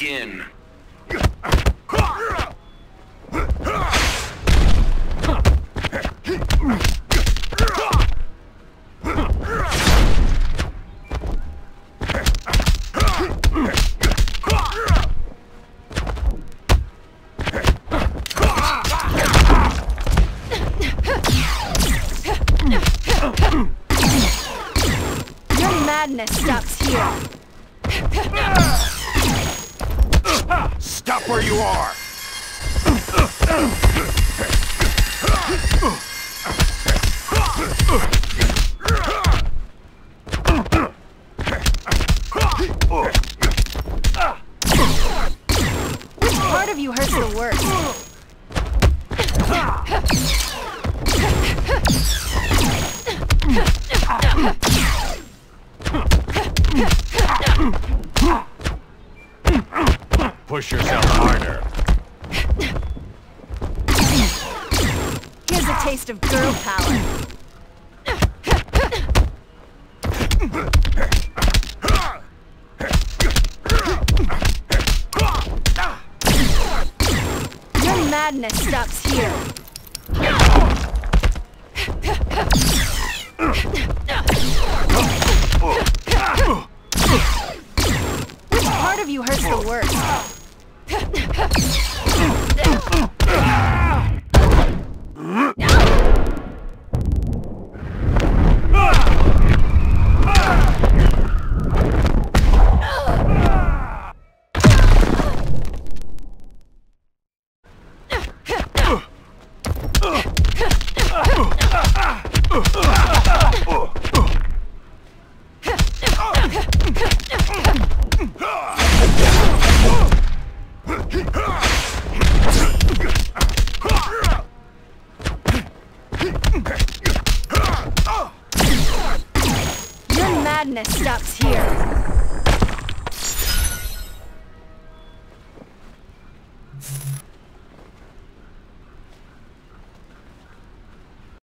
begin. Your madness stops here. Stop where you are! Which part of you hurts the worst? Push yourself harder. Here's a taste of girl power. Your madness stops here. Which part of you hurts the worst? Your madness stops here.